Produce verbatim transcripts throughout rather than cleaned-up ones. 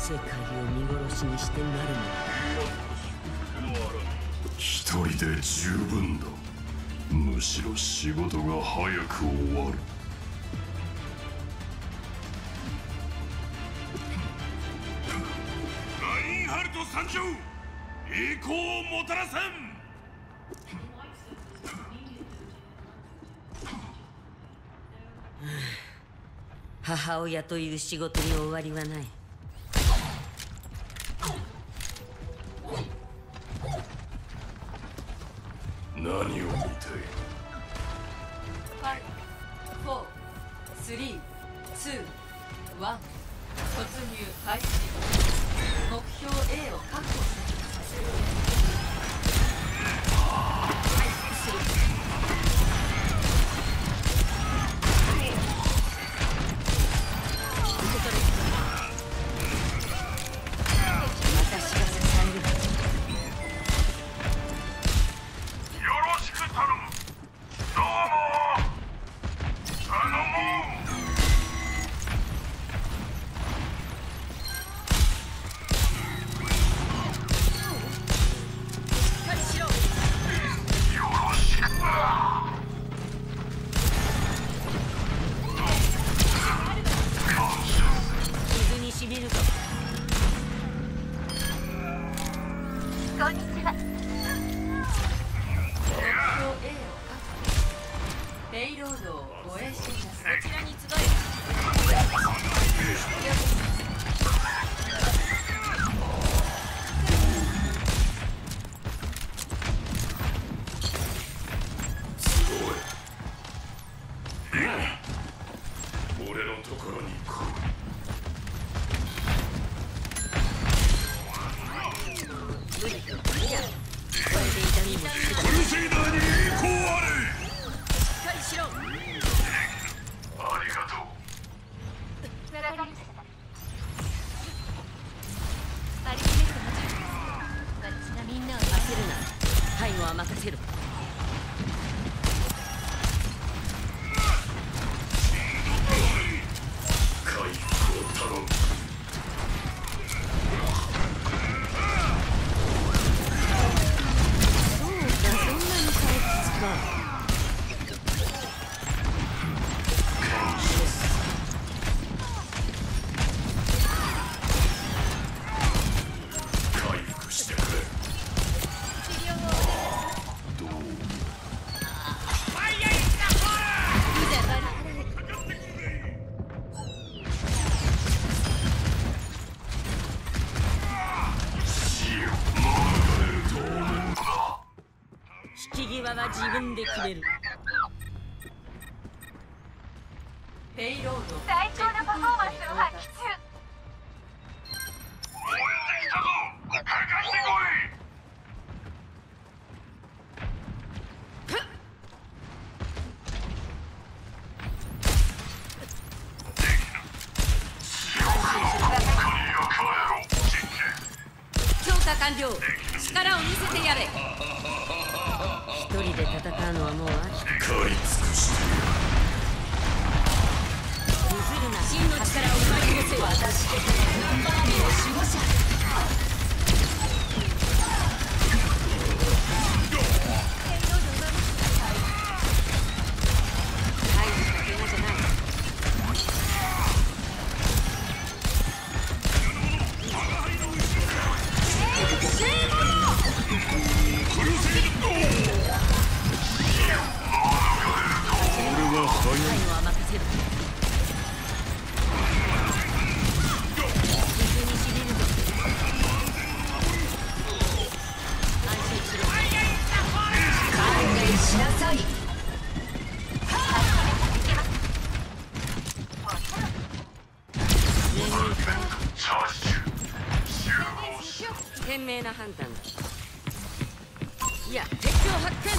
世界を見殺しにしてなるのだ。 一人で十分だ。むしろ仕事が早く終わる。 ラインハルト参上、栄光をもたらさん。 母親という仕事に終わりはない。 何を見たい？ ファイブ、フォー、スリー、ツー、ワン、突入開始。目標 A を確保してください。 自分で決める。 ペイロード最高のパフォーマンスを発揮中。 応援できたぞ。かかってこい。 強化完了。力を見せてやれ。 一人で戦うのはもう飽きた。 借り尽くして譲るな。真の力を奪い越せ。私ナンバービーの守護者。大した怪我じゃない。賢明な判断だ。いや、敵を発見。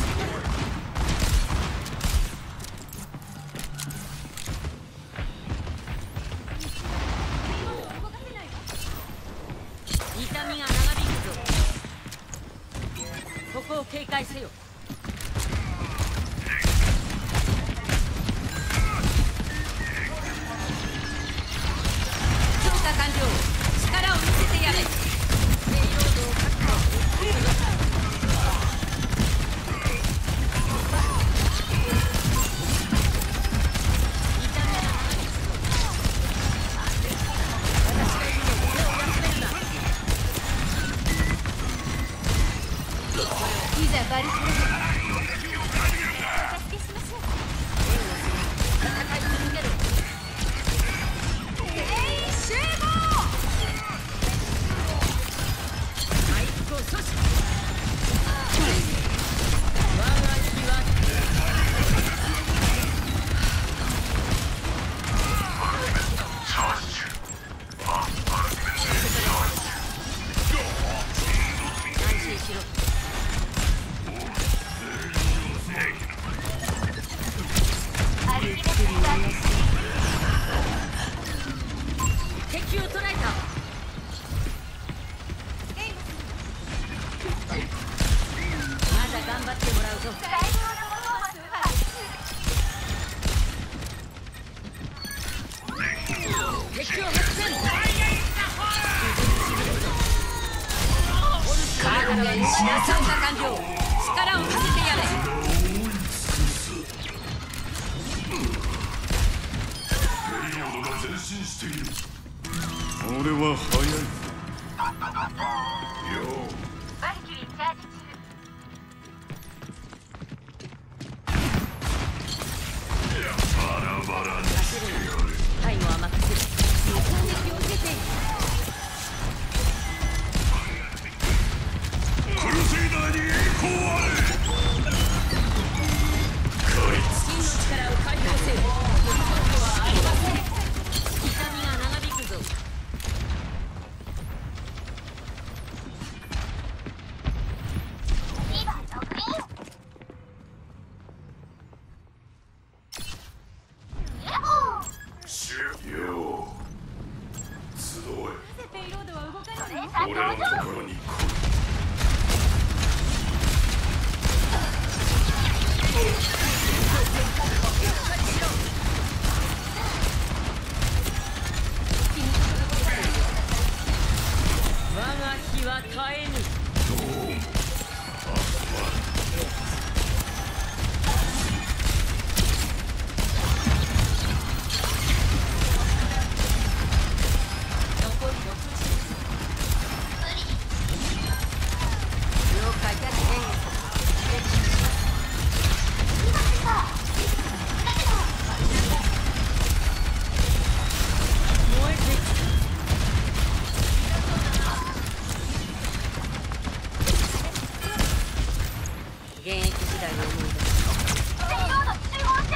痛みが長引くぞ。ここを警戒せよ。強化完了。力を敵を捕らえた。まだ頑張ってもらうぞ。 最高のパフォーマンスは敵を発見。体はしなさんが完了。力を見せてやれ。 ペリオドが前進している。 俺は早い。 よバルキリーチャージ中。 バラバラにしてやる。 背後は任せる。攻撃を受けている。 クルセイダーに栄光あれ。 真の力を解放せよ。ことはありません。痛みが長引くぞ。 にばんのグリーン。ヤッホー。 シュよ集え。 ペイロードは動かない。 俺のところに来い。 我が日は絶えぬ。 残りろくじゅう。 了解だ。燃えていく。現役時代の思い出。 ペイロード集合して。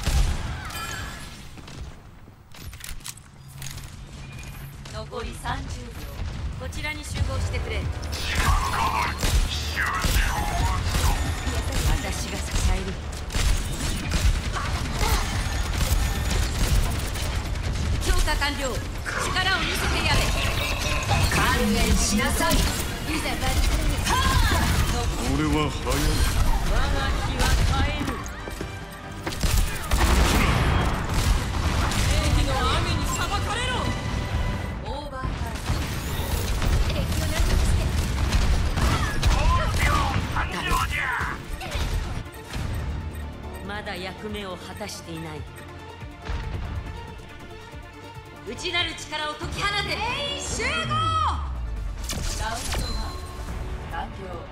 残りさんじゅうびょう。 こちらに集合してくれ。私が支える。強化完了。力を見せてやれ。観念しなさい。いざバリカルに。 俺は早い。 我が日は絶えぬ。正義の雨に裁かれろ。 オーバータイ敵を何とかして。 まだ役目を果たしていない。内なる力を解き放て。全員集合。 ム。ラウンドワン完了。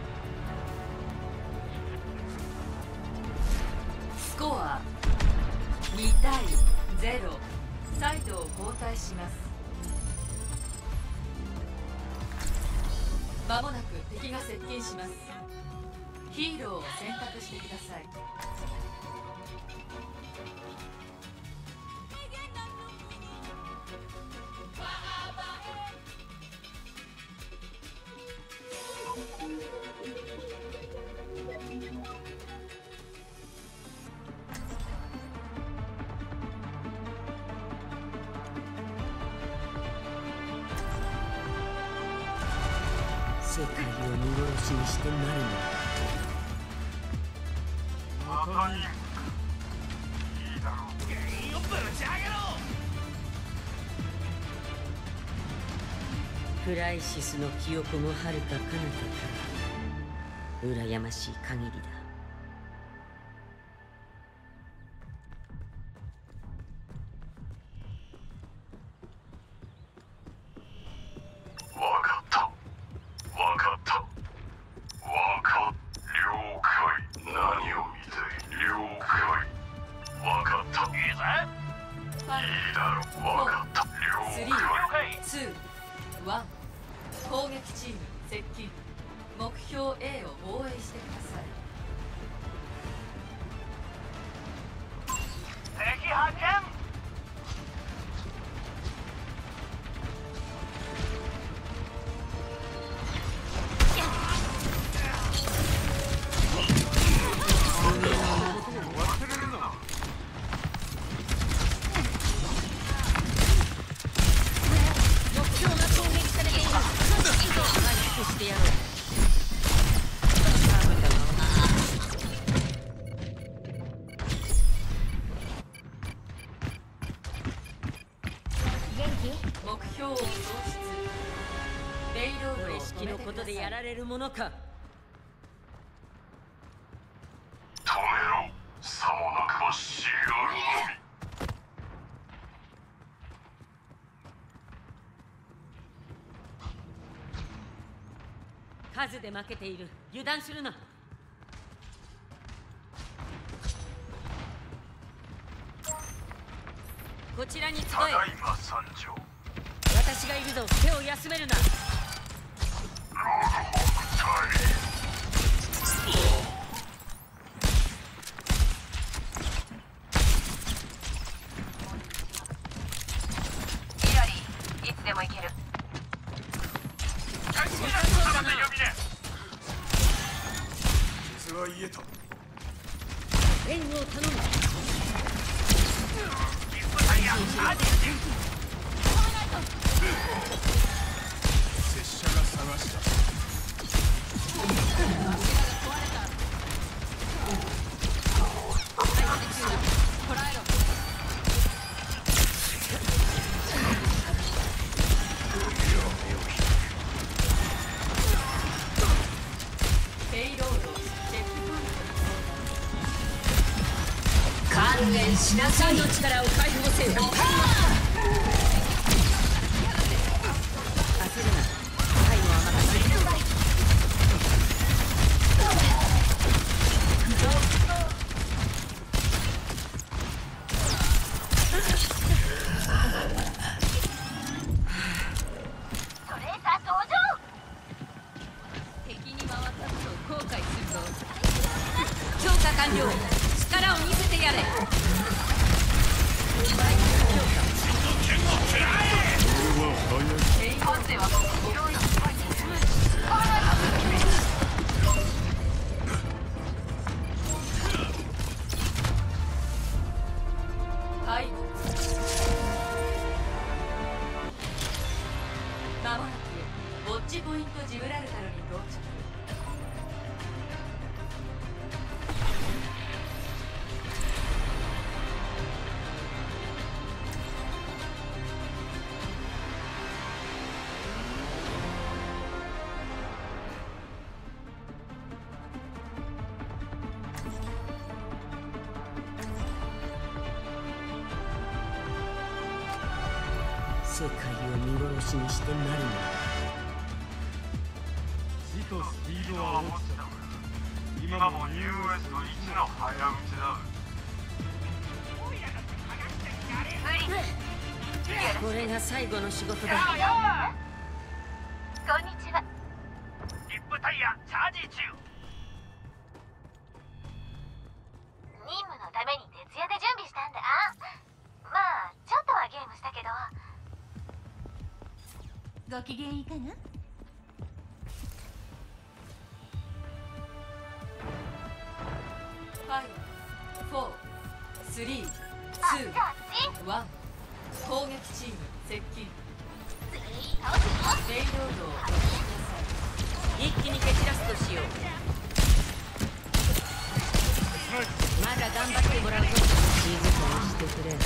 スコアにたいゼロ。サイドを交代します。まもなく敵が接近します。ヒーローを選択してください。 世界を見殺しにしてなるのだ。クライシスの記憶もはるか彼方から羨ましい限りだ。 わかったわかったわかっ了解。何を見て了解。わかった。いいぜ。いいだろ。わかった了解。 スリー、ツー、ワン。攻撃チーム接近。目標 A を防衛してください。 敵発見。 目標を喪失。レイロードを式のことでやられるものか。 止めろ。さもなくば死あるのみ。 数で負けている。油断するな。こちらに集ただいえ。 ま参上。 私がいるぞ。手を休めるな。 ロードホーク隊。 ヒラリー、いつでも行ける。 傷は癒えた。 援護を頼む。 拙者が探した。 観念しなさい。 の力を解放せよ。焦るな。最後はまた次。 トレーサー登場。 敵に回ったことを後悔するぞ。 強化完了。力を見せてやれ。 敗北。まもなくウォッチポイントジブラルタルに到着。世界を見殺しにしてなるのだ。 死とスピードは落ちた。今もニューウエストいちの早打ちだ。 これが最後の仕事だ。 こんにちは。 リップタイヤチャージ中。 任務のために徹夜で準備したんだ。まあちょっとはゲームしたけど。ご機嫌いかが？ ファイブ、フォー、スリー、ツあ、じゃああっち。 ー、ワン。攻撃チーム接近。 全員倒すよ。 レイロードを押しなさい。一気に蹴散らすとしよう。まだ頑張ってもらうぞ。静かにしてくれ。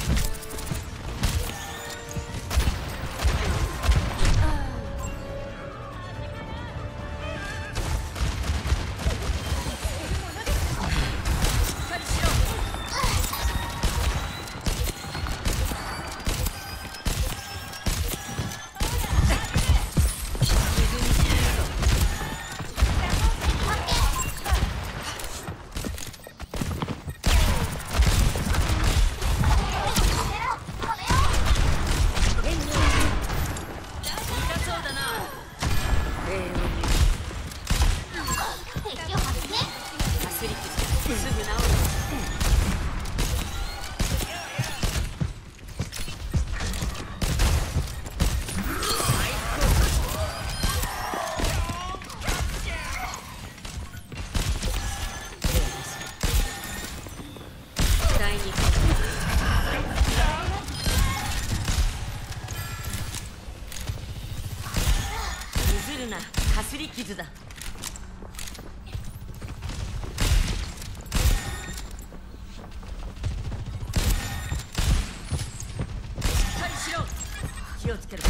かすり傷だ。しっかりしろ。 気をつける。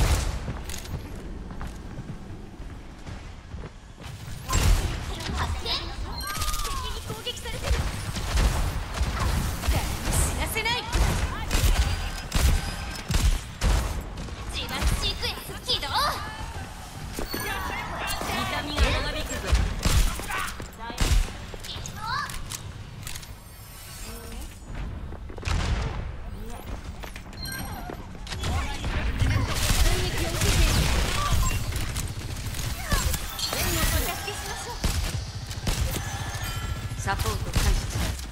サポート開始。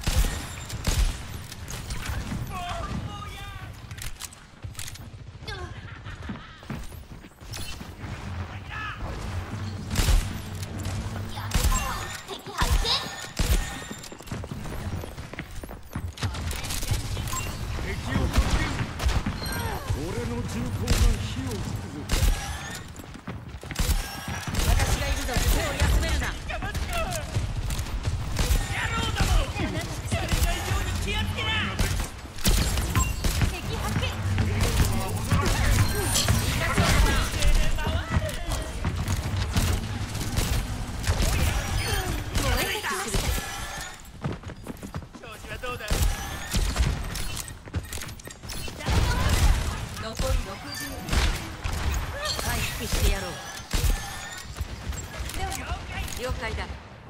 了解だ。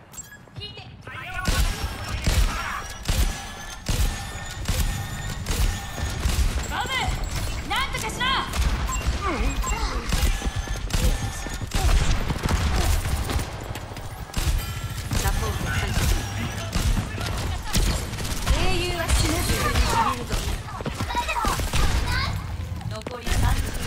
バブ、なんとかしろ。サポート開始。英雄は死なずに見るぞ。残りさんじゅう。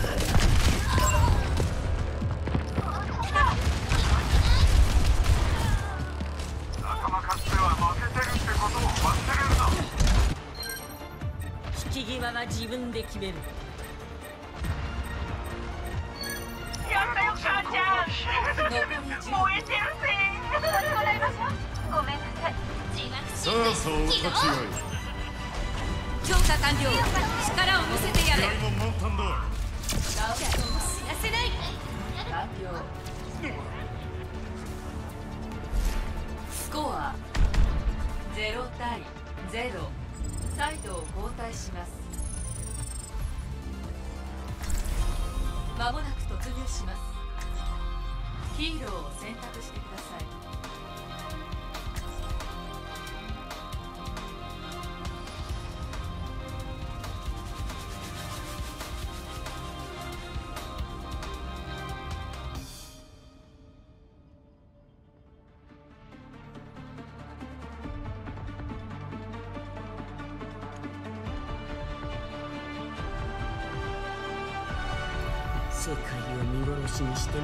引き際は自分で決める。 やったよ、母ちゃん。燃えてるぜ。もらいましょう。ごめんなさい。 さあさあお立ち会い。 強化完了。力を見せてやれ。 気合も満タンだ。 死なせない。完了。スコアゼロ対ゼロ。サイドを交代します。まもなく突入します。ヒーローを選択してください。 世界を見殺しにして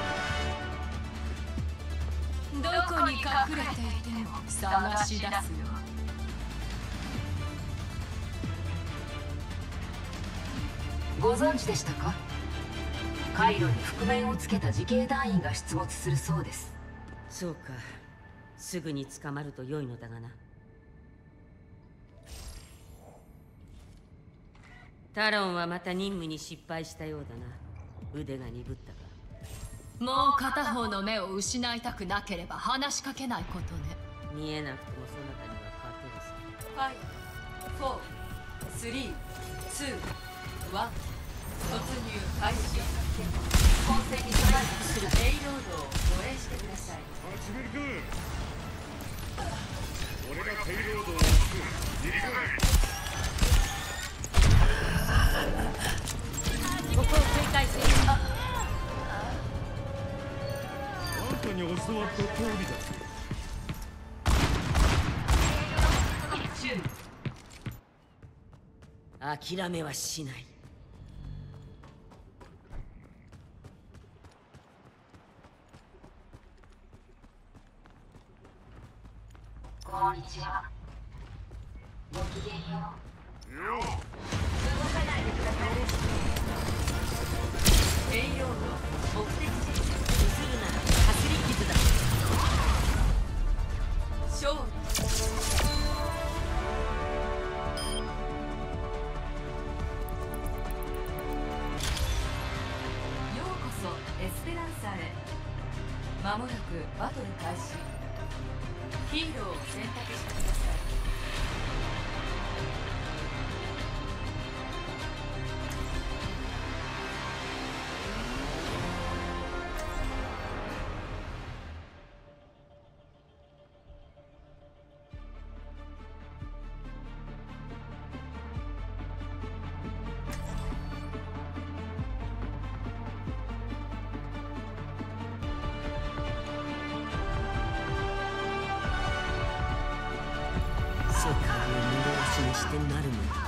何どこに隠れていても探し出すよ。 ご存知でしたか？回路に覆面をつけた自警団員が出没するそうです。 そうか、すぐに捕まると良いのだがな。タロンはまた任務に失敗したようだな。腕が鈍ったか。 もう片方の目を失いたくなければ話しかけないことね。 見えなくてもそなたには勝てるさ。 ファイブ、フォー、スリー、ツー、ワン。突入開始。混戦に備えするレイロードを護衛してください。 始めるか。俺がペイロードを押す。入りかかれ。 ここを警戒せよ。ああんたに教わった通りだ。諦めはしない。 こんにちは。ごきげんよう。 よう。 動かないでください。 レイロード目的地。 譲るならかすり傷だ。 勝利。 まもなくバトル開始。ヒーローを選択してください。 世界を見殺しにしてなるも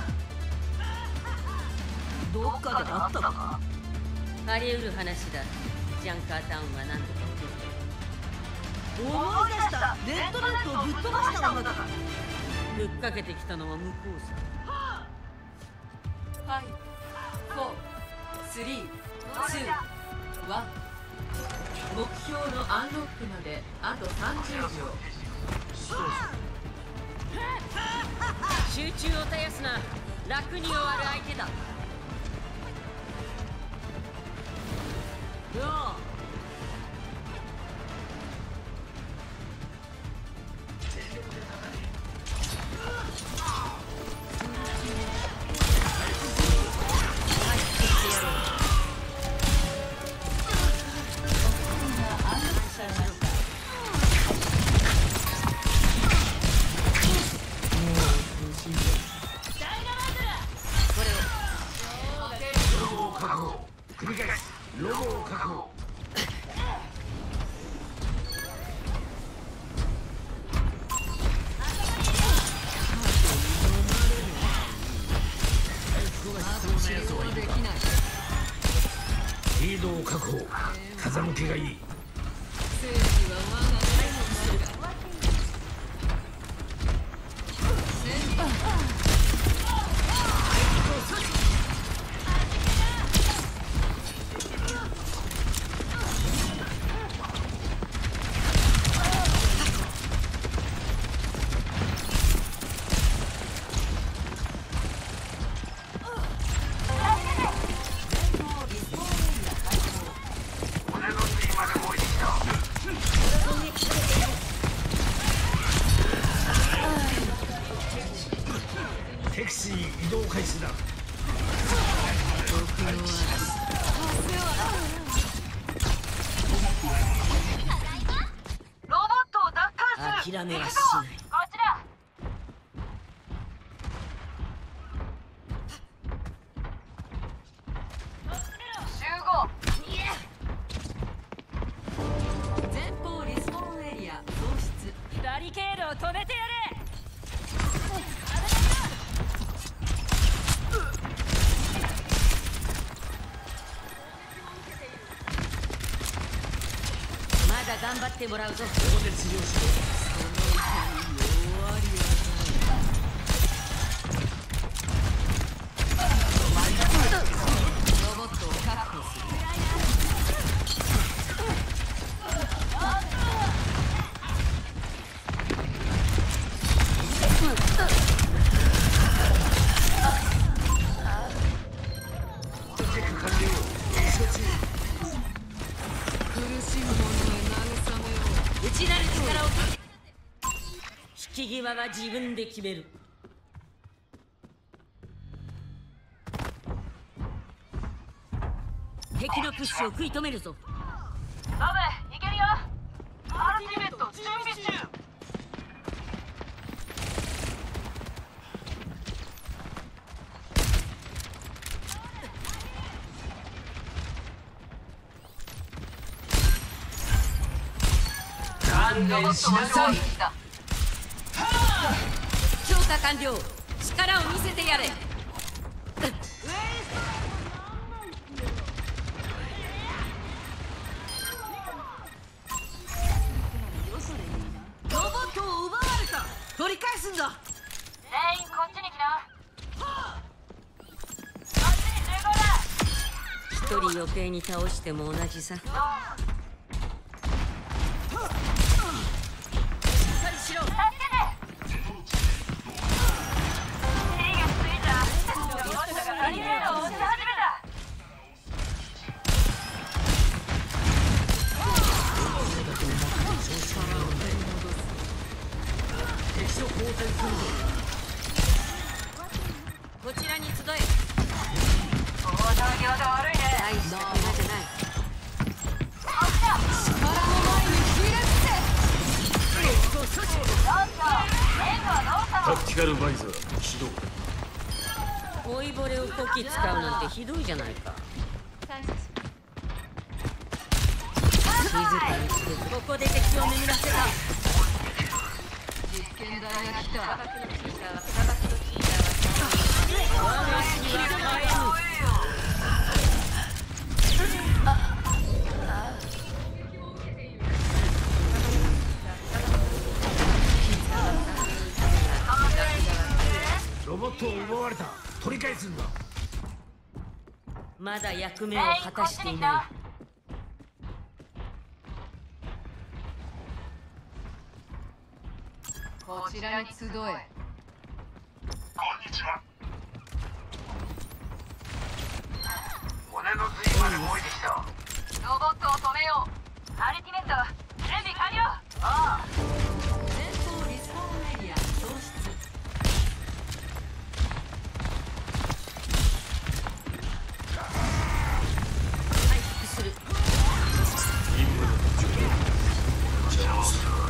の。 どっかであったか。 あり得る話だ。ジャンカータウンは何とか思い出した。レッドレッドをぶっ飛ばした女だ。 ぶっかけてきたのは向こうさ。 ファイブ、フォー、スリー、ツー、ワン。目標のアンロックまであとさんじゅうびょう。 集中を絶やすな。楽に終わる相手だ。 よう。 リードを確保。風向きがいい。 生死は我が手の中。 テクシー移動開始だ。 ロボットを奪還する。 諦めはしない。 こちら。集合。 前方リスポーンエリア喪失。 バリケードを止めてやれ。 まだ頑張ってもらうぞ。 ここで治療しろ。 ロボットを確保する。 チェック完了。処置。 苦しむ者へ慰めよう。 内なる力を解け。引き際は自分で決める。敵のプッシュを食い止めるぞ。 ノブ、いけるよ。アルティメット準備中。 観念しなさい。 強化完了。力を見せてやれ。 ロボットを奪われた。取り返すんだ。 全員こっちに来な。こっちに集合だ。 一人余計に倒しても同じさ。 助けて。火がついた。ロボットがバリケードを押し始めた。 タクティカルバイザー起動。 老いぼれをこき使うなんてひどいじゃないか。静かにしてここで敵を眠らせた。 実験台が来た。 我が死は帰る。 ロボットを奪われた。取り返すんだ。 まだ役目を果たしていない。 こちらに集え。 こんにちは。骨の髄まで動いてきた。 ロボットを止めよう。アルティメット準備完了。ああ。 前方リスポーンエリア消失。 回復する。 任務の途中でチャンスだ。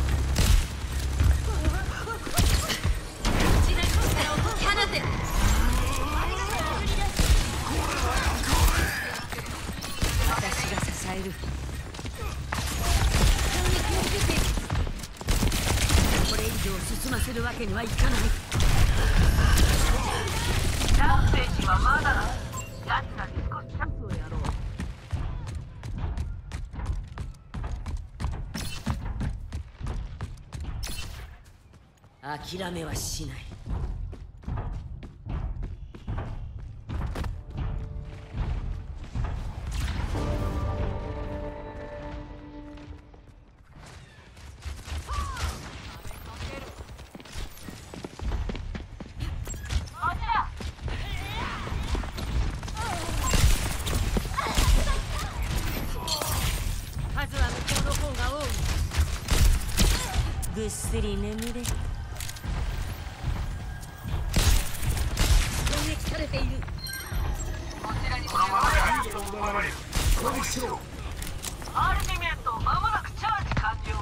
私が支える。これ以上進ませるわけにはいかない。 チャンス兵士はまだだ。奴らに少しチャンスをやろう。 諦めはしない。数は向こうの方が多い。ぐっすり眠れ。攻撃されている。 こちらに攻撃しろ。 アルティメットまもなくチャージ完了。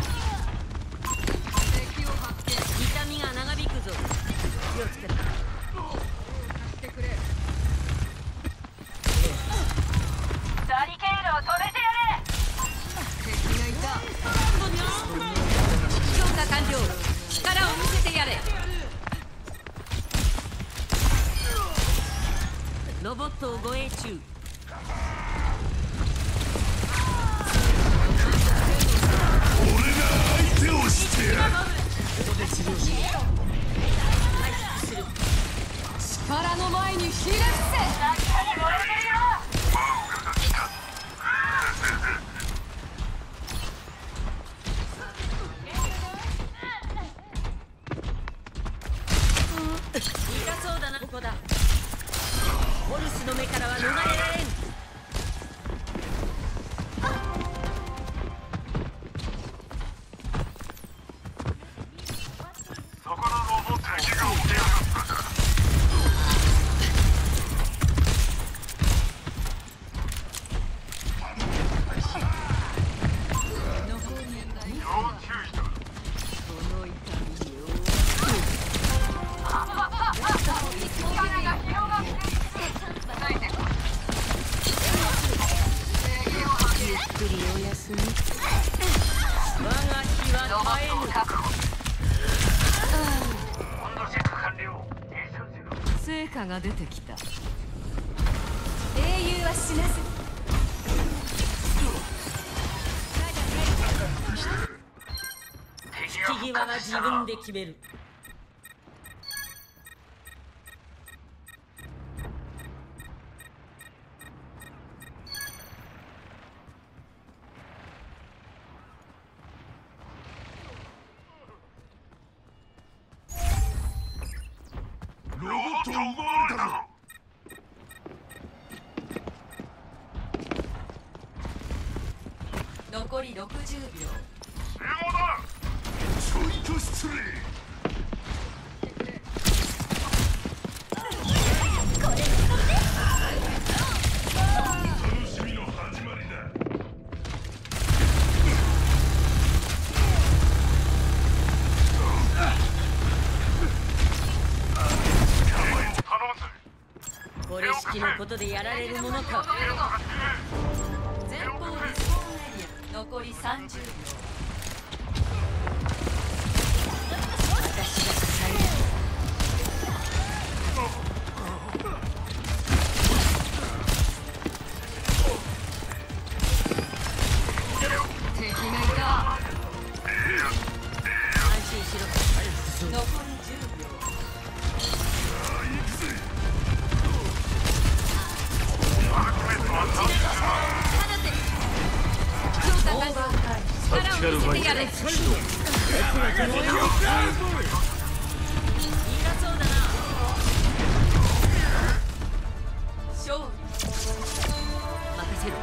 敵を発見。 痛みが長引くぞ。気をつけろ。 してくれ。 バリケードを止めてやれ。 敵がいた。強化完了。力を見せてやれ。 ロボットを護衛中。 俺が相手をしてやる。 ここで治療しよう。回復する。 力の前にひれ伏せ。 確かに燃えてるよ。 痛そうだな。ここだ。ホルスの目からは逃れられん。 そこのロボットに気が起きやがったか。 残り要注意だ。 その痛みを。 キャラが広がっていく。 ゆっくりお休み。我が日はロボ絶えぬ。 ットを確保。 温度チェック完了。急じろ。 成果が出てきた。英雄は死なず。 引き際は自分で決める。 ロボットを奪われたぞ。 残りろくじゅうびょう。 ちょいと失礼。楽しみの始まりだ。 ここれ式のことでやられるものか。 前方リスポーンエリア残りさんじゅうびょう。 私が支える。 敵がいた。 安心しろ。 残りじゅうびょう。 力を見せてやれ。苦そうだな。 勝利。 任せろ。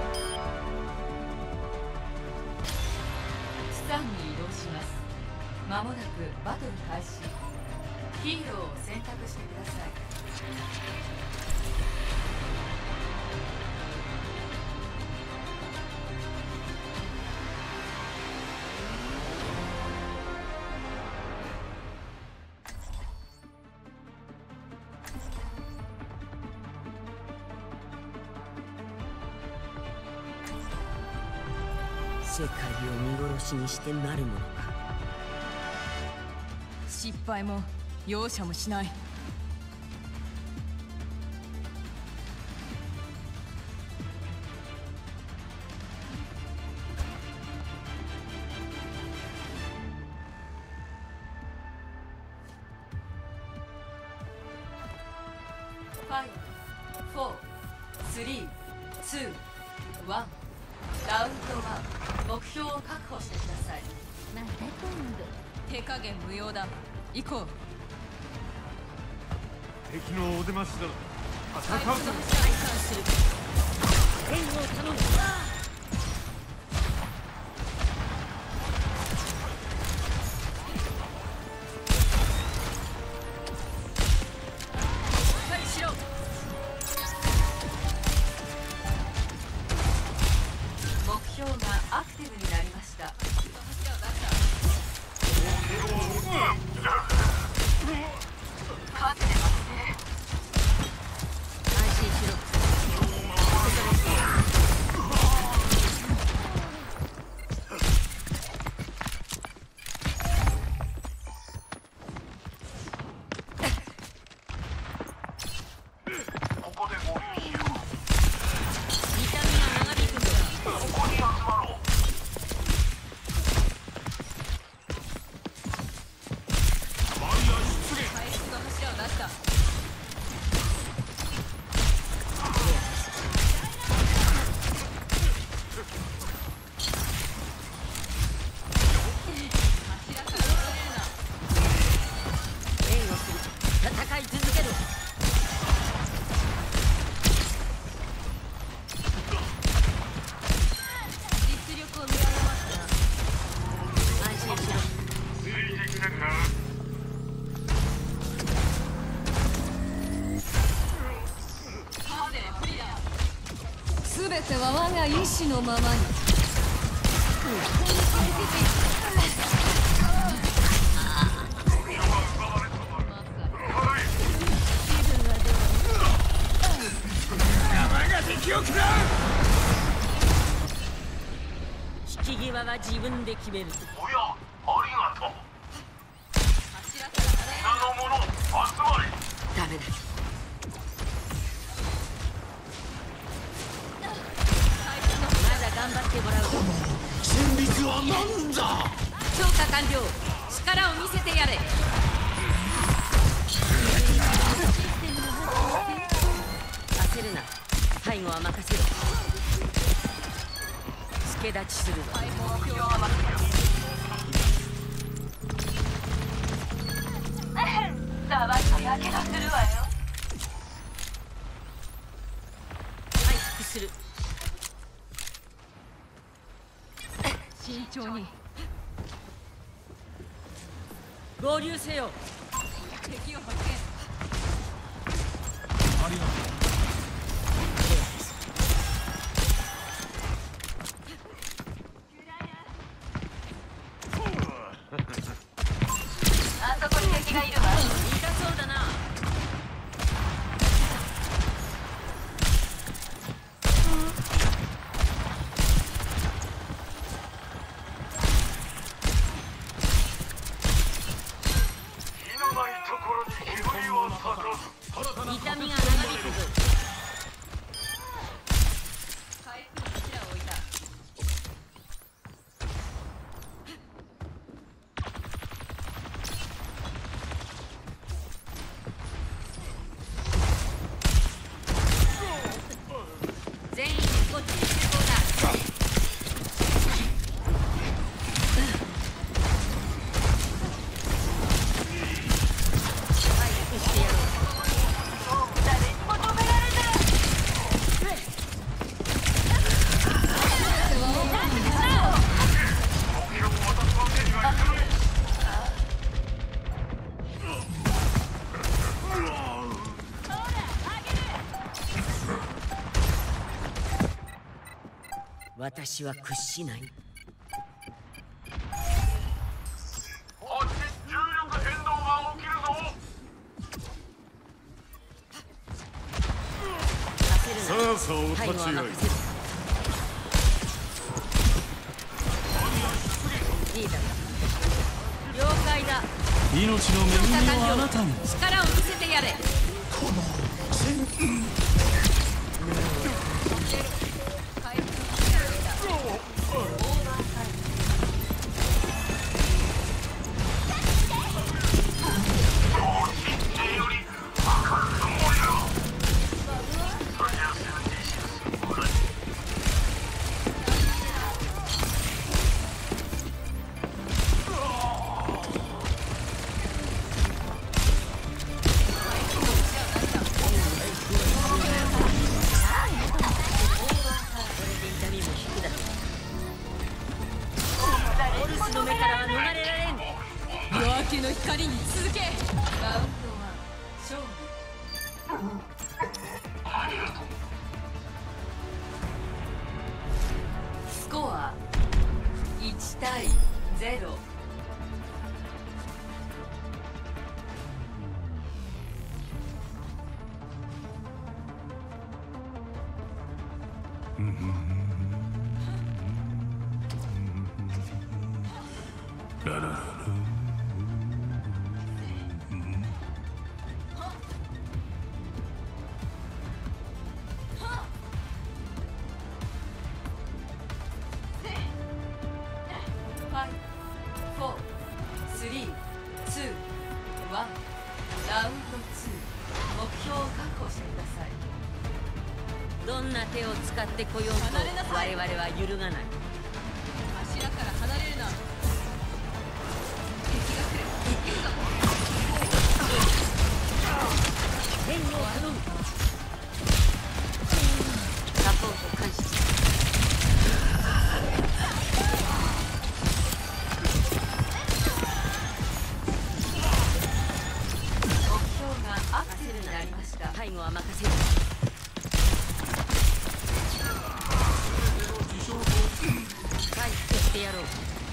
スタンに移動します。まもなくバトル開始。ヒーローを選択してください。 世界を見殺しにしてなるものか。 失敗も容赦もしない。 ファイブ、フォー、スリー、ツー、ワン。ラウンドワン。目標を確保してください。 また今度。手加減無用だ。行こう。 敵のお出ましだ。戦うぞ。 再開する。援護を頼む。 アクティブになりました。 安心しろ。 すべては我が意志のままに。 引き際は自分で決める。 おや、ありがとう。皆の者、集まれ。 ダメだ。まだ頑張ってもらう。 戦慄は何だ。 強化完了。力を見せてやれ。焦るな。背後は任せろ。助立ちするぞ。 触るとやけどするわよ。 回復する。 慎重に。 合流せよ。 敵を発見。 ありがとう。 あそこに敵がいるわ。 痛そうだな。 私は屈しない。 こっち重力変動が起きるぞ。 さあさあお立ち会い。 リーダー了解だ。 命の恵みをあなたに。 力を見せてやれ。どんな手を使ってこようと我々は揺るがない。 柱から離れるな。敵が来る。行けるぞ。 援護を頼む。サポート感謝。 目標がアクセルになりました。 背後は任せる。回復してやろう。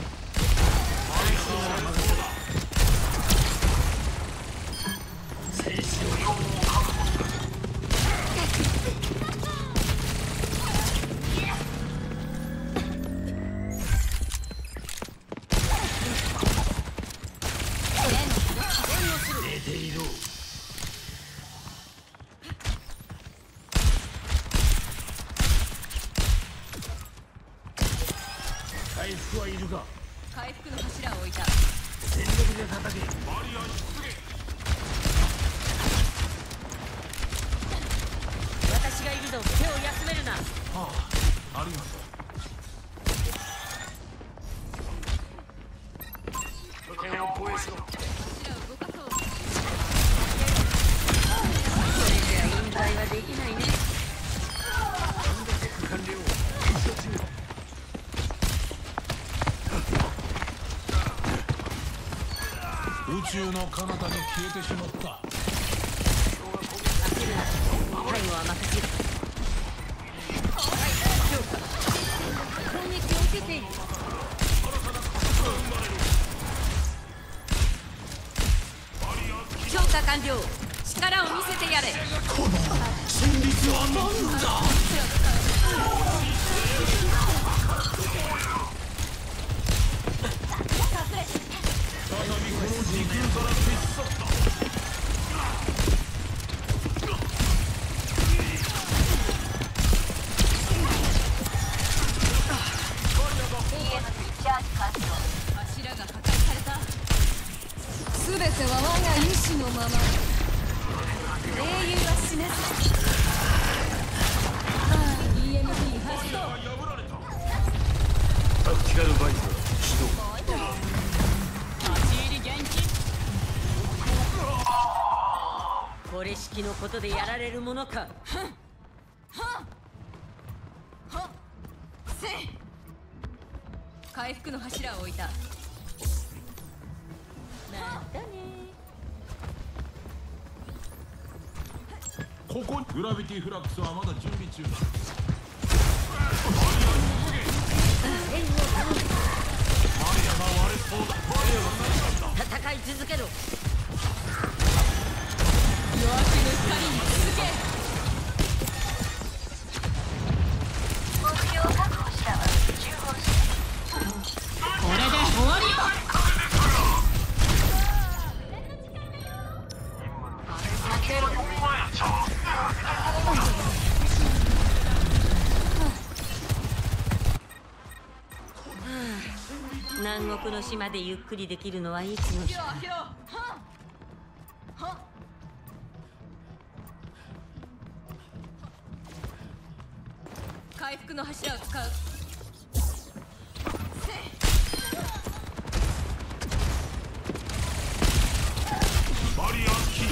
回復はいるが。 回復の柱を置いた。 全力で叩け。 バリア出現。 私がいるぞ。手を休めるな。 はあ、ありがとう。 拠点を防衛しろ。 柱を動かそう。 それじゃ引退はできないね。 完了。 宇宙の彼方に消えてしまった。 焦るな。背後は任せる。強化。攻撃を受けている。強化完了。力を見せてやれ。 この戦慄は何だ。 時空から消し去った。 柱が破壊された。すべては我が意志のまま。英雄は死なず。イーエムピー 発動。 タクティカルバイザー始動。 これ式のことでやられるものか。 回復の柱を置いた。 またね。 ここグラビティフラックスはまだ準備中だ。 戦い続けろ。 夜明けの光に続け。 目標確保したわ。集合しこれで終わりよ。 南国の島でゆっくりできるのはいつの日か。 回復の柱を使う。 バリア起動。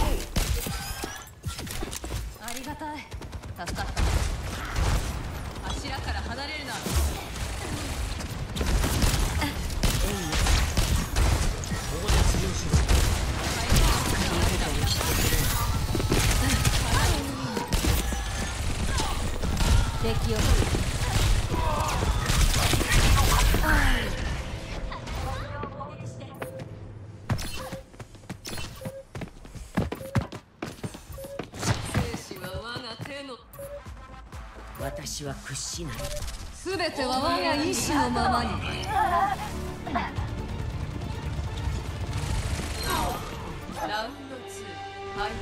ありがたい。助かった。柱から離れるな。敵を生死は我が手の。 私は屈しない。 すべては我が意志のままに。ラウンドツー、ファイ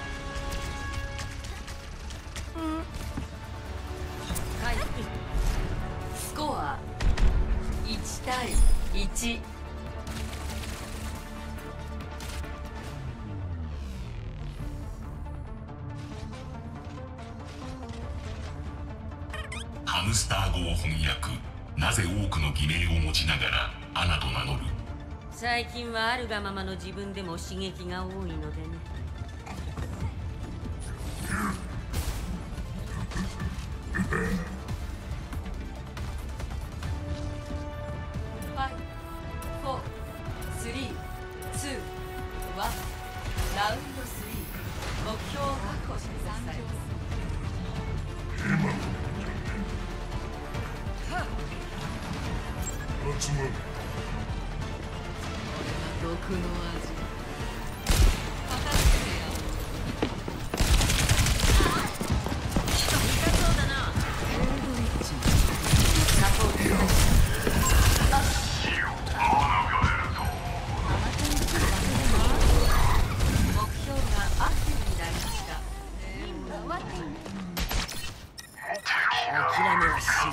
回復。 スコアいち対いち。 ハムスター語を翻訳。なぜ多くの偽名を持ちながらアナと名乗る。 最近はあるがままの自分でも刺激が多いのでね。 ファイブ、フォー、スリー、ツー、ワン。ラウンドスリー。目標を確保してください。 集まる。 毒の味。かかってやろう。 痛そうだな。 サポートしました。目標がアクティブになりました。 諦めはしない。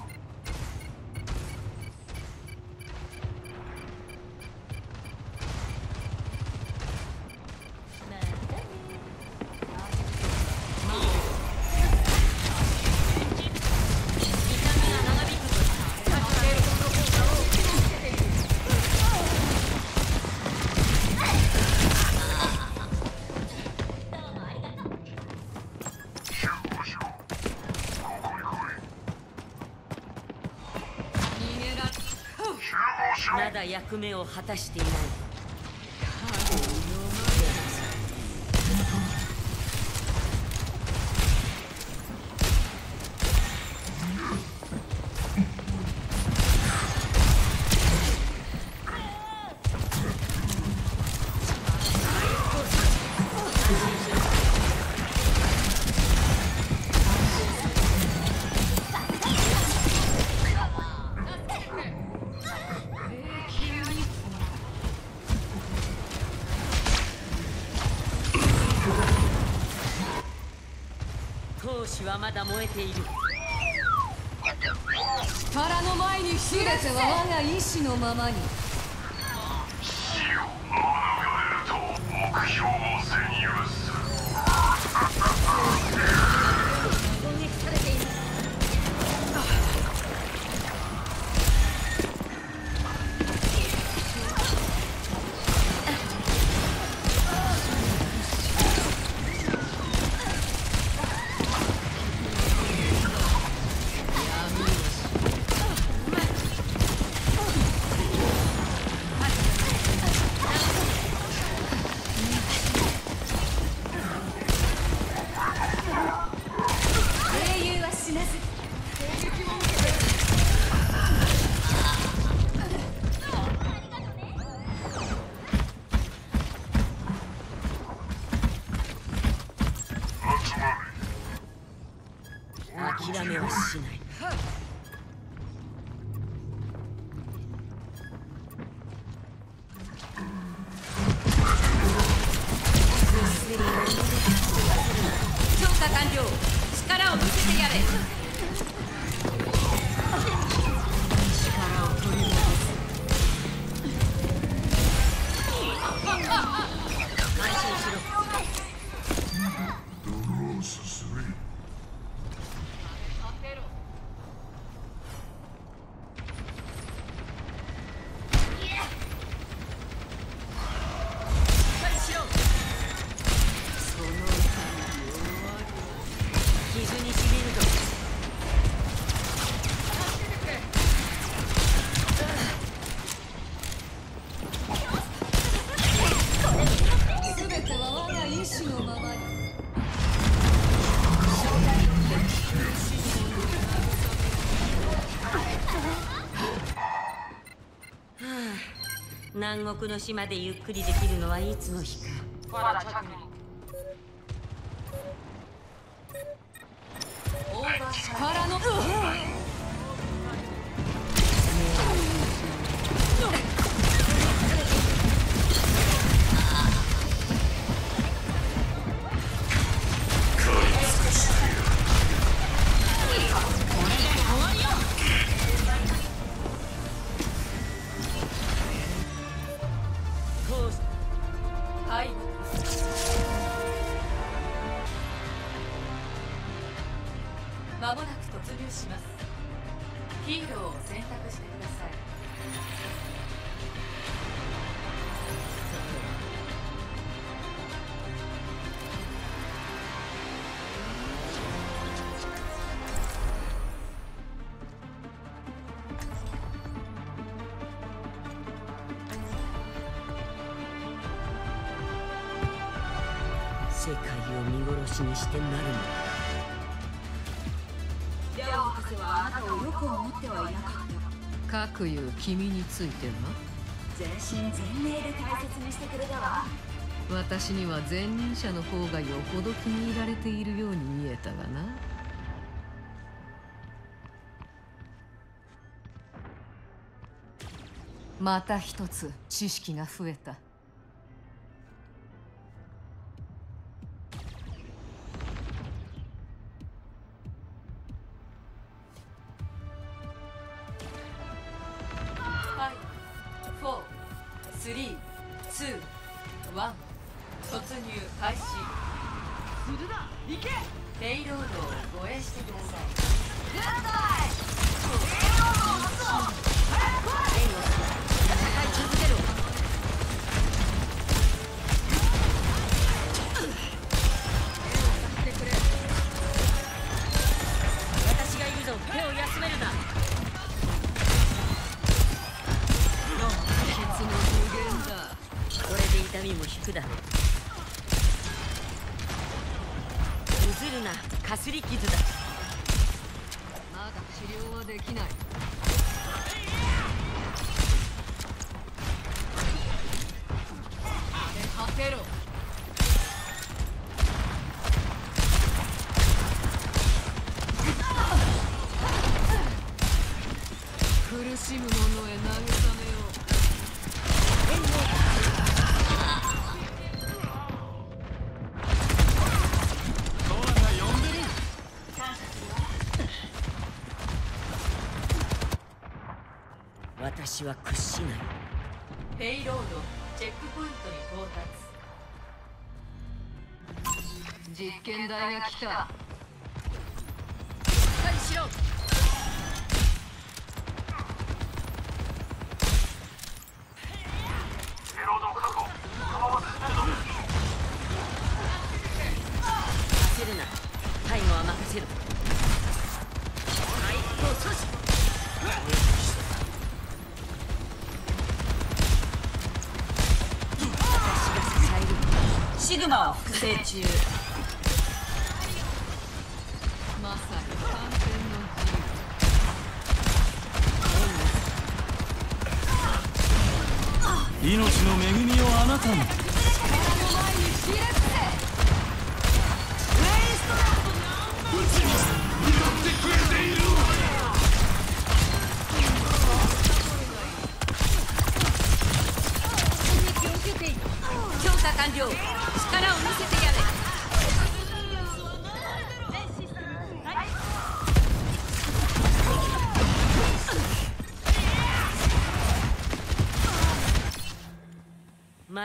まだ役目を果たしていない。闘志はまだ燃えている。 力の前に全ては我が意志のままに。 死を免れると目標を占有する。 攻撃されている。 諦めはしない。強化完了。力を見せてやれ。力を取り戻す。安心しろ。南国の島でゆっくりできるのはいつの日か。 まだ着陸。オーバー力のまもなく突入します。ヒーローを選択してください。 世界を見殺しにしてなるのだ。 博士はあなたをよく思ってはいなかった。 かくいう君については全身全霊で大切にしてくれたわ。 私には前任者の方がよほど気に入られているように見えたがな。また一つ知識が増えた。スリー、ツー、ワン、突入開始。 するな、行け。 ペイロードを護衛してください。 グッドバイ。ペイロードを持つぞ。早く来い。 戦い続けろ。手を貸してくれ。私がいるぞ。手を休めるな。これで痛みも引くだろう。譲るな、かすり傷だ。 まだ治療はできない。あれ果てろ。苦しむ者へ慰めよう。 私は屈しない。 ペイロードチェックポイントに到達。実験台が来た。 しっかりしろ。 ペイロードを確保。このまま進めるぞ。 焦るな。最後は任せる。はい、もう阻止。シグマを複製中。 まさに完全の命の恵みをあなたに。 ウエストだ。 うちに向かって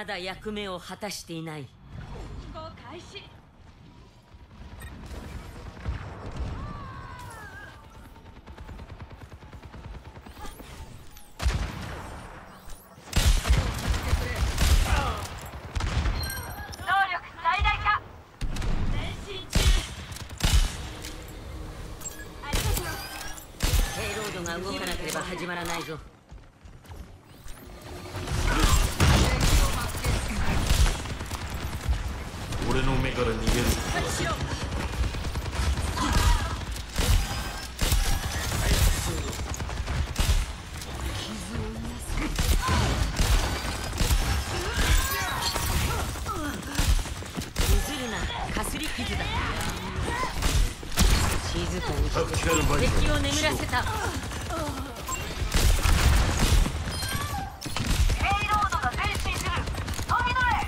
まだ役目を果たしていない。 飛行開始。能力最大化。前進中。ありがとう。 ペイロードが動かなければ始まらないぞ。 俺の目から逃げることだ。 しろ。譲るな、かすり傷だ。静かにして敵を眠らせた。 ペイロードが前進する。飛び乗れ。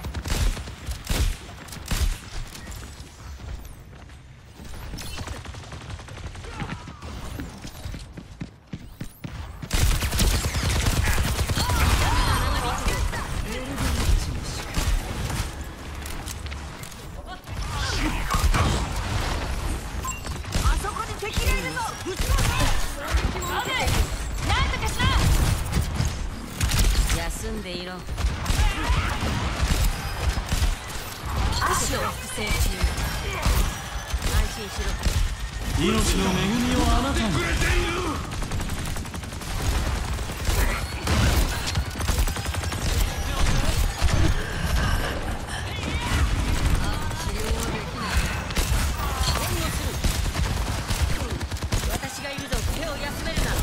あそこに敵がいるぞ。ぶちまオーケー。なんとかしろ。 休んでいろ。 足を複製中。 安心しろ。 命の恵みをあなたに。 私がいるぞ。手を休めるな。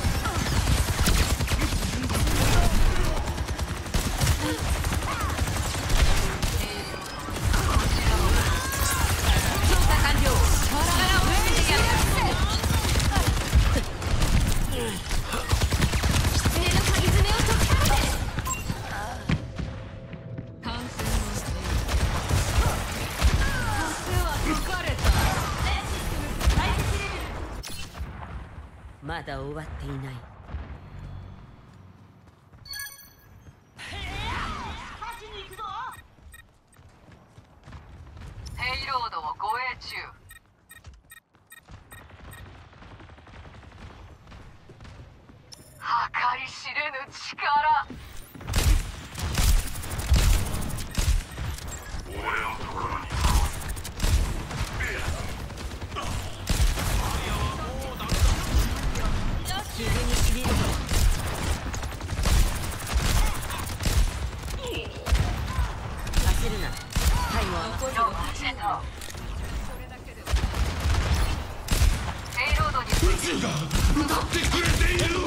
強化完了。力を見せてやる。 狐の鍵爪を解き放て。 感染のせい。風は疲れた。 全システム最適レベル。 まだ終わっていない。 勝ちに行くぞ。 ペイロードを護衛中。計り知れぬ力。 俺のところに傷にしみるぞ。焦るな。タイムは残りろくパーセント。それだけでは。ペイロードに追加。 歌ってくれている。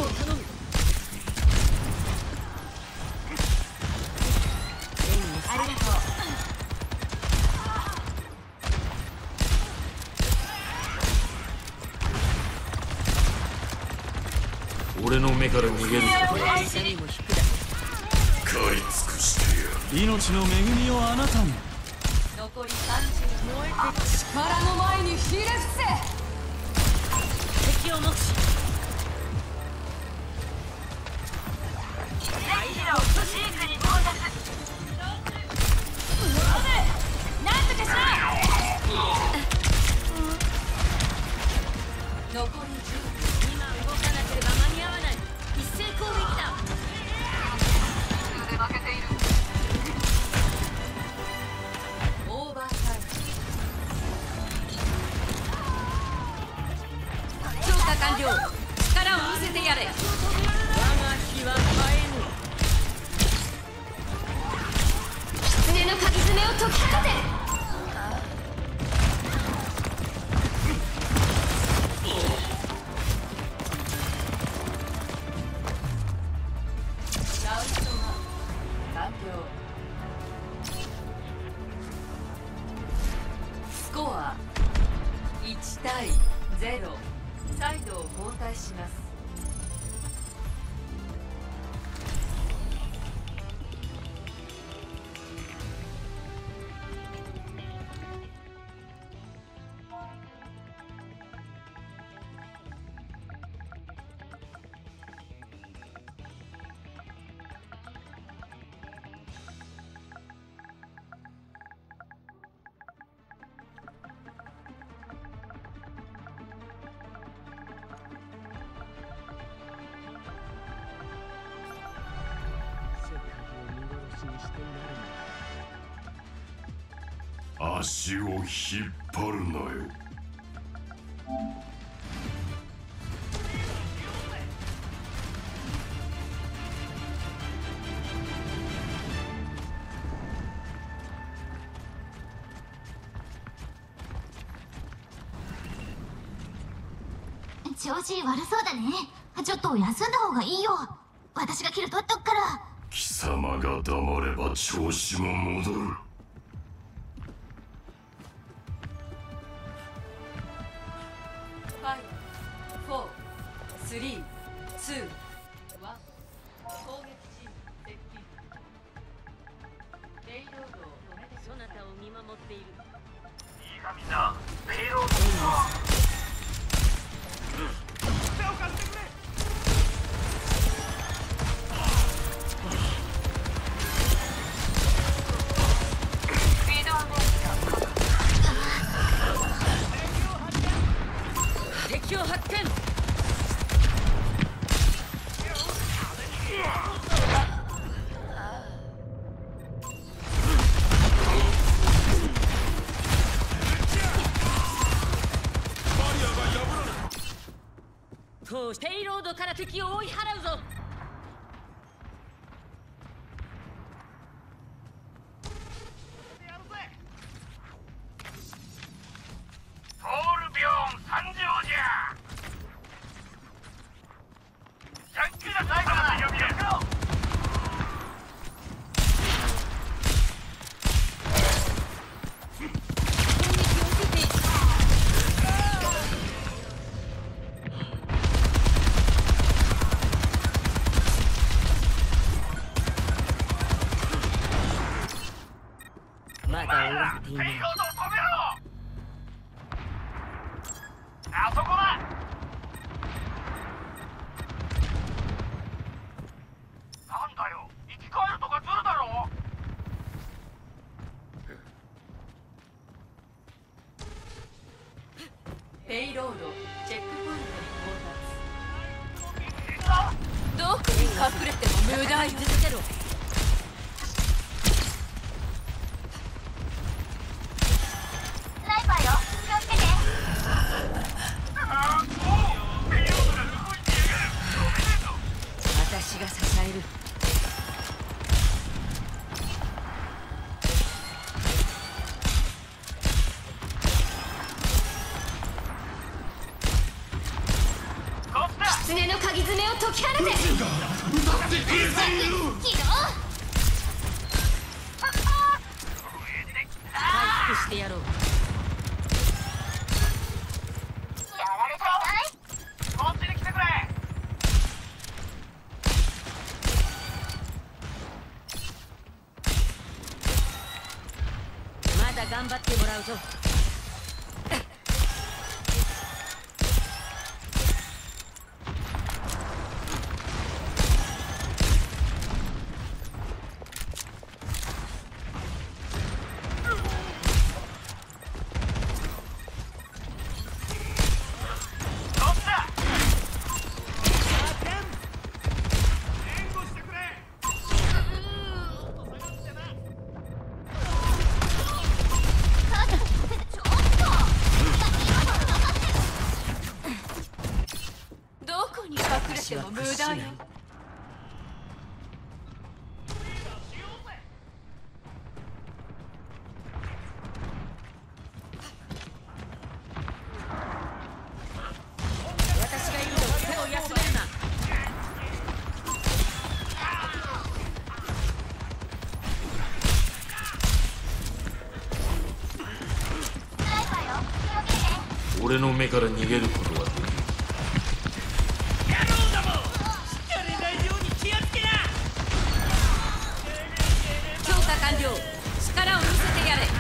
ありがとう。 俺の目から逃げることだ。 下にも引くだ。 狩り尽くしてやる。 命の恵みをあなたに。 残りさんじゅう。力の前にひれ伏せ。 敵を目視。 全機能シークに到達。オブなんとかしろ。 残りじゅう。 今動かなければ間に合わない。一斉攻撃だ。 で負けている。オーバータイム。強化完了。力を見せてやれ。 我が火は絶えぬ。 狐の鍵爪を解き放て。 ラウンドワン完了。スコアいち対ゼロ。サイドを交代します。 してなるの。 足を引っ張るなよ。 調子悪そうだね。ちょっと休んだ方がいいよ。私がキル取っとくから。 貴様が黙れば調子も戻る。 ファイブ、フォー、スリー、ツー、ワン。攻撃チーム接近。レイロードを止めて。 そなたを見守っている。 いいかみんな、ペイロード手を貸してくれ。スピードアン敵を発見。ペイロードから敵を追い払うぞ。 トールビョーン参上じゃ。ジャンキーな最後まで呼び出ろ。 まだ終わっていない。 ペイロードを止めろ。あそこだ。なんだよ、生き返るとかずるだろ。 ペイロードチェックポイントに到達。 あどこに隠れても無駄よ。 続けろ。 スナイパーよ、気をつけて。 私が支える。 狐の鍵爪を解き放て。起動。 回復してやろう。 やられたかい。 こっちに来てくれ。 まだ頑張ってもらうぞ。 どこに隠れても無駄よ。 私がいるの。手を休めるな。 スナイパーよ、気をつけて。 俺の目から逃げることはできる。 強化完了。力を見せてやれ。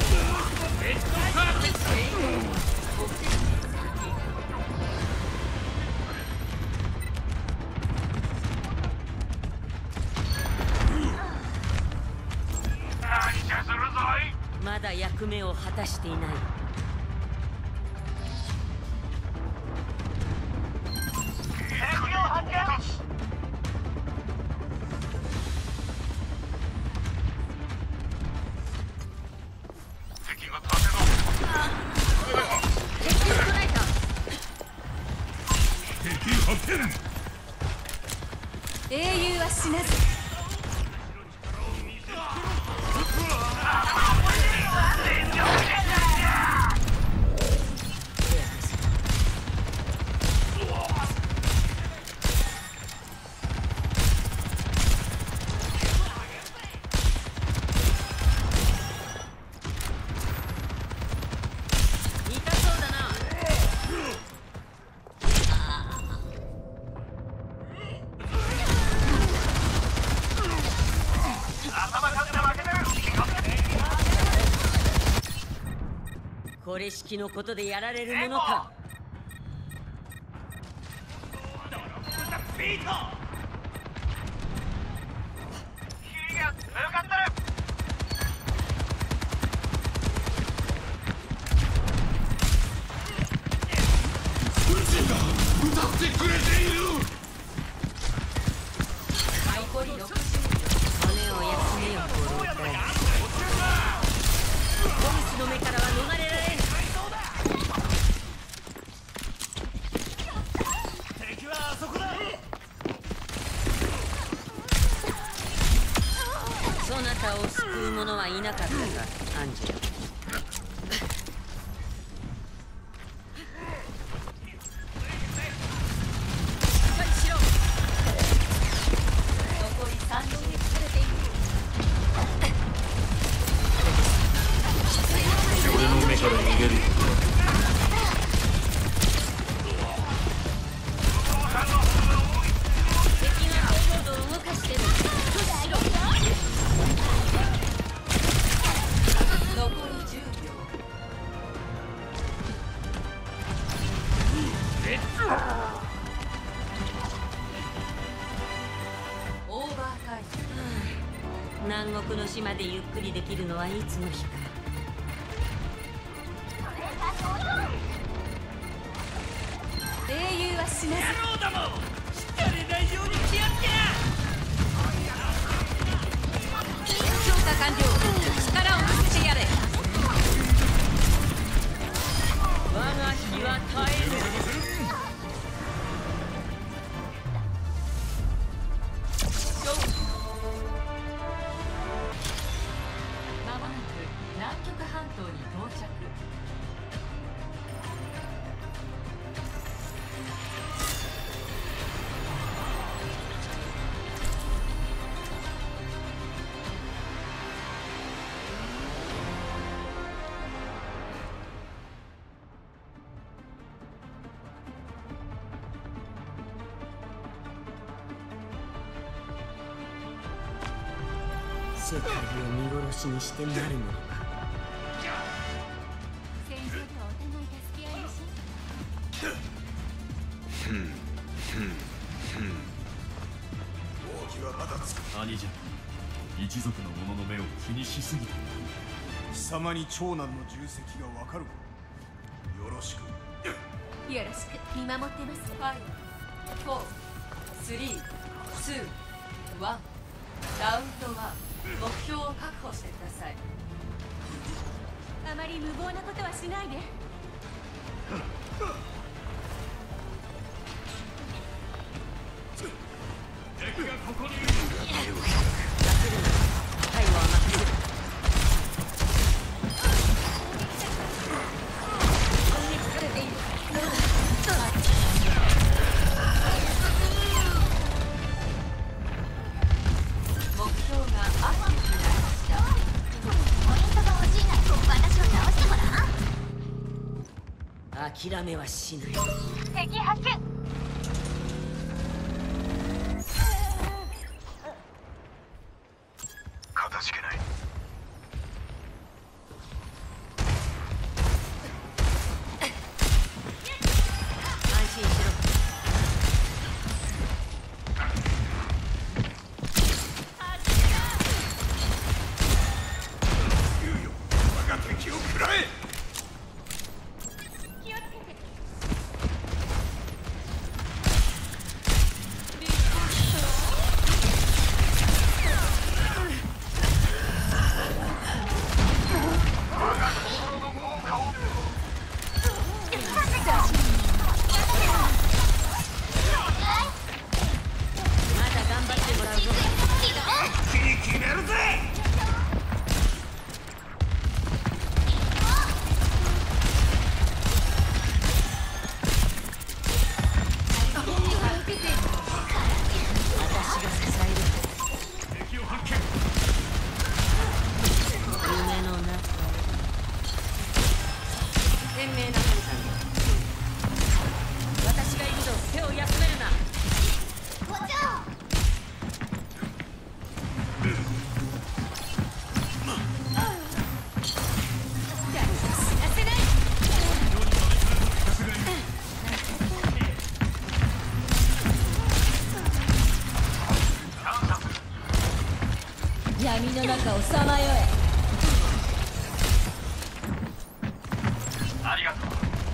何じゃするぞい。 まだ役目を果たしていない。 敵を発見。 英雄は死なず。これ式のことでやられるものか。 歌ってくれている。 残りろくじゅうびょう。骨を休めよう。ホルスの目からは逃れられない。敵はあそこだ。そなたを救う者はいなかったか、アンジェラ。 俺の目から逃げる。 敵がペイロードを動かしてる。 残りじゅうびょう。オーバータイム。 南国の島でゆっくりできるのはいつの日か。英雄は死なず。野郎ども、疲れないように気をつけな。強化完了。力を見せてやれ。我が日は耐える。 まもなく南極半島に到着。 世界を見殺しにしてなるものか。 戦場ではお互い助け合いましょう。 王気はまだつく。 兄者、一族の者の目を気にしすぎた。 貴様に長男の重責がわかるか。よろしく。 よろしく見守ってます。 ファイブ、フォー、スリー、ツー、ワン。ラウンドワン。目標を確保してください。 あまり無謀なことはしないで。 敵がここにいる。 最後は任せる。疲れている。 目標がアクティブになりました。 ポイントが欲しいなら私を倒してごらん。 諦めはしない。 敵発見。 かたじけない。 安心しろ。 我が敵を食らえ。 気をつけて。 中をさまよえ。 ありがとう。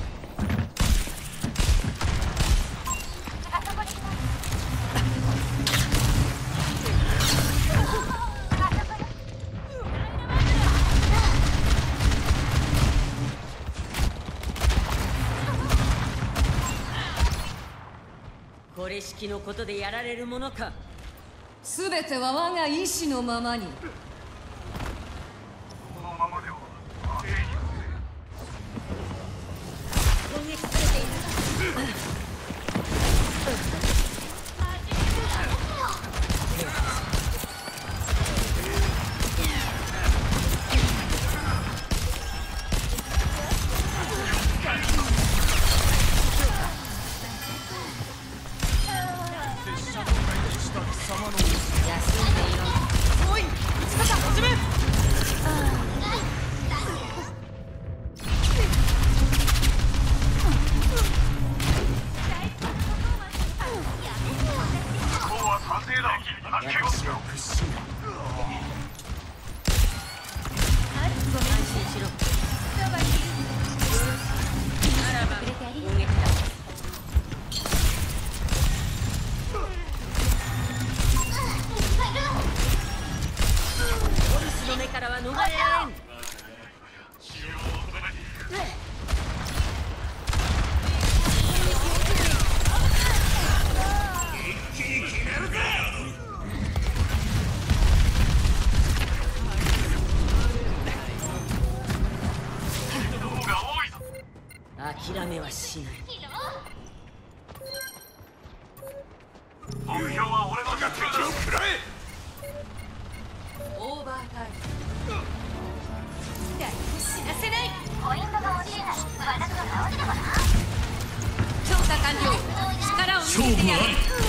これ式のことでやられるものか。 すべては我が意志のままに。 このままでは攻撃されている。 諦めはしない。 目標は俺の目標だ。食らえ。 オーバータイム。 誰も死なせない。 ポイントが欲しいなら私の顔にでもな。 調査完了。力を見せてやれ。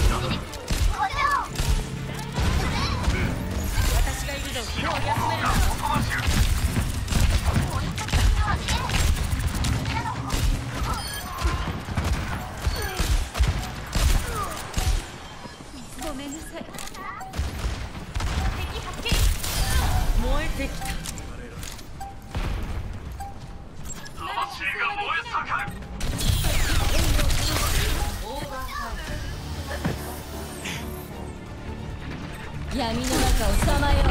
私がいるぞ。もう休めるな。ごめんなさい。敵発見。燃えてきた。 魂が燃え盛る。 オーバータイム。 闇の中をさまよう。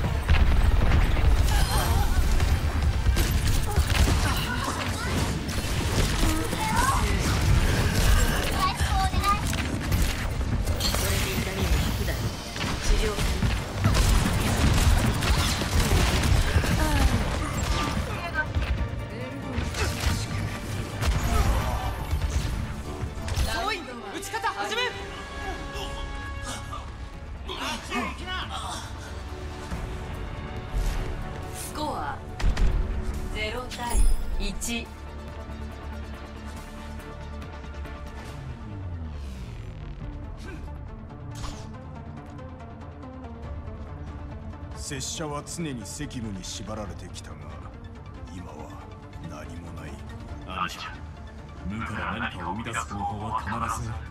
スコアゼロ対いち。 拙者は常に責務に縛られてきたが、今は何もない。 兄者、 無から何かを生み出す方法は必ずある。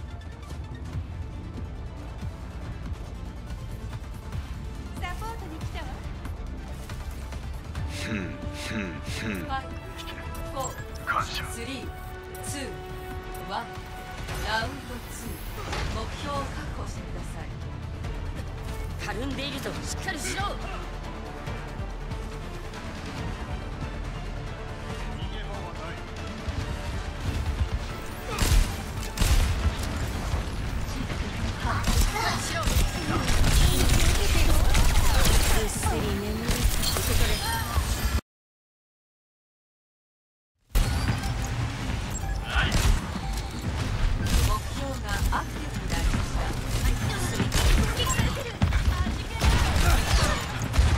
サポートに来たわ。 ふんふんふん。 ファイブ、フォー、 感謝。 スリー、ツー、ワン。ラウンドツー。目標を確保してください。 たるんでいるぞ。しっかりしろ。ぐっすり眠る。受け取れ。 目標がアクティブになりました。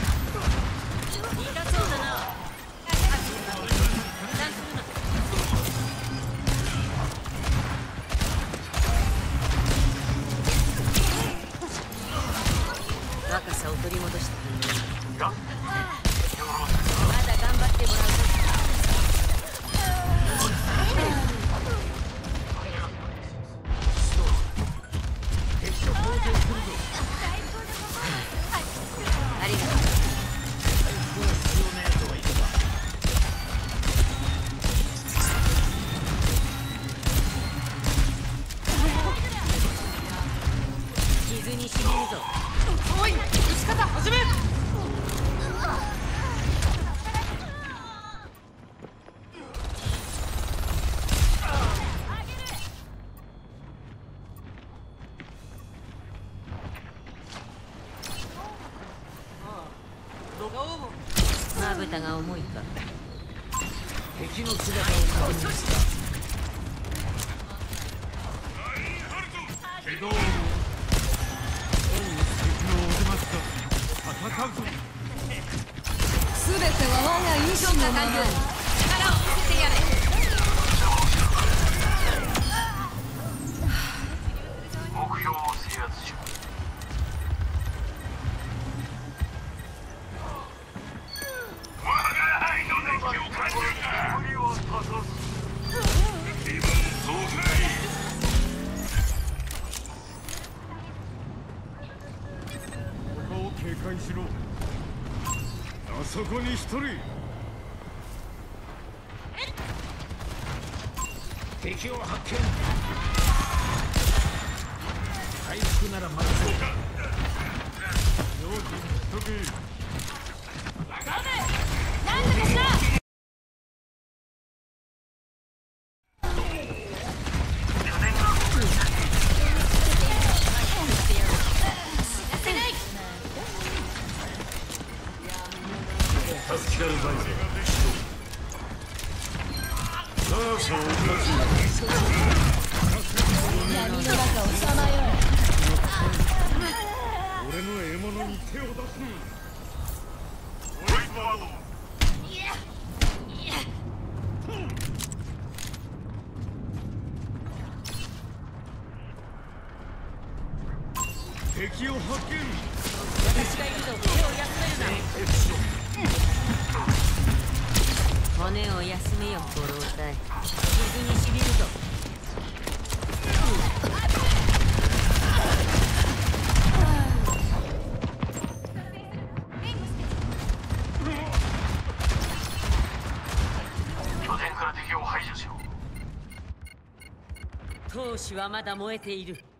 たが重いか。 敵の姿を確認した。 起動。敵のお出ましだ。戦うぞ。 すべては我が意志のまま。 力を見せてやれ。 目標を制圧し我が愛の熱気を感じるか。無理を立たす。そうかい。 他を警戒しろ。あそこに一人。 敵を発見。回復ならまだそうか。 用心しとけ。 なんとかしろ。 助けられないぞ。さあそう勝つ。 闇の中をさまよう。 俺の獲物に手を出すな。 ホワイトワード。 敵を発見。 私がいるぞ。手を休めるな。骨を休めよ、ご老体。傷にしびるぞ。 拠点から敵を排除しろ。 闘志はまだ燃えている。